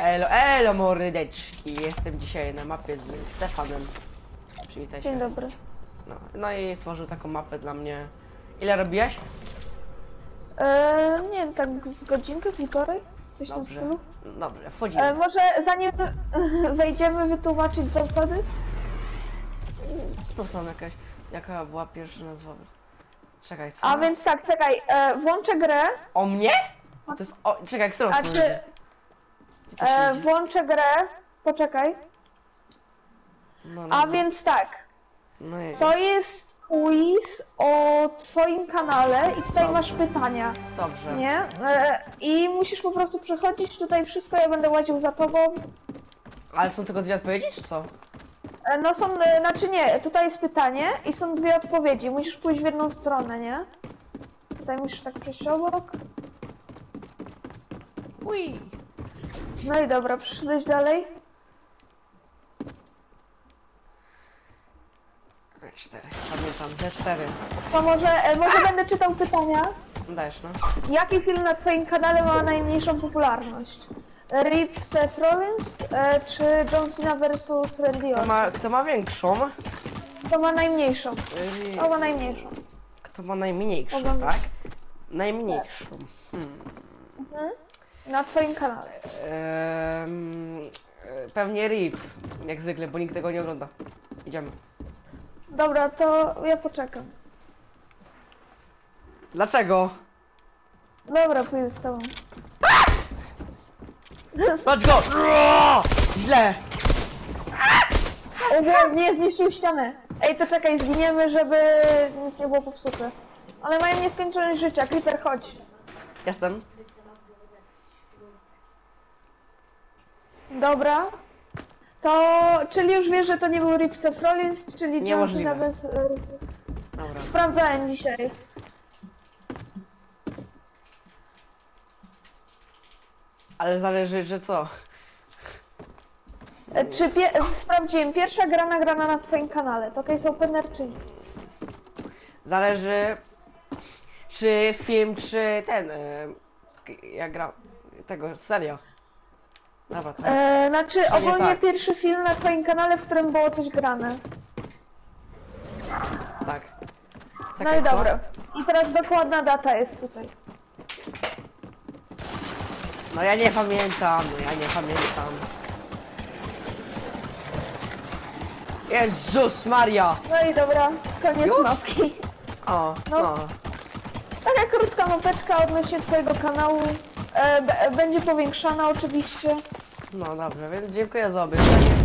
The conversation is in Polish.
Elo, elo mordeczki, jestem dzisiaj na mapie z Stefanem. Przywitaj się. Dzień dobry. No i stworzył taką mapę dla mnie. Ile robiłeś? Nie, tak z godzinkę, półtorej? Coś w tym Dobrze, stylu. dobrze, wchodzimy. Może zanim wejdziemy wytłumaczyć zasady? To są jaka była pierwsza nazwa? Czekaj, co? A więc tak, czekaj, włączę grę, O mnie? To jest, czekaj, którą a stronę? czy włączę grę, poczekaj. No, A więc tak, no jedzie. to jest quiz o twoim kanale i tutaj masz pytania, Dobrze. nie? I musisz po prostu przechodzić tutaj wszystko, ja będę łaził za tobą. Ale są tylko dwie odpowiedzi, czy co? No są, znaczy nie, tutaj jest pytanie i są dwie odpowiedzi, musisz pójść w jedną stronę, nie? Tutaj musisz tak przejść obok. Ui. No i dobra, przyszedłeś dalej. 4, pamiętam, D4. To może będę czytał pytania. Dajesz, no. Jaki film na twoim kanale ma najmniejszą popularność? RIP Seth Rollins czy John Cena vs Randy Orton? Kto ma większą? To ma najmniejszą. To ma najmniejszą. Kto ma najmniejszą, Oglądam. tak? Najmniejszą. Na twoim kanale. Pewnie RIP, jak zwykle, bo nikt tego nie ogląda. Idziemy. Dobra, to ja poczekam. Dlaczego? Dobra, pójdę z tobą. Patrz go! Źle! O nie, nie zniszczył ścianę. Ej, to czekaj, zginiemy, żeby nic nie było popsute. Ale mają nieskończoność życia. Creeper, chodź. Jestem. Dobra. To, czyli już wiesz, że to nie był Rip Seth Rollins, czyli John Niemożliwe. Cena bez... Dobra. Sprawdzałem dzisiaj. Ale zależy, że co? Czy sprawdziłem, pierwsza gra nagrana na twoim kanale, to case opener czy nie? Zależy, czy film, czy ten, jak gra, tego, serio. Dobra, tak. Znaczy To nie ogólnie tak. pierwszy film na twoim kanale, w którym było coś grane. Tak. No Czekaj, i co? dobra. I teraz dokładna data jest tutaj. No ja nie pamiętam, Jezus Maria! No i dobra, koniec Już? mapki. O, No. no. Taka krótka mapeczka odnośnie twojego kanału. Będzie powiększana oczywiście. No dobrze, więc dziękuję za obejrzenie.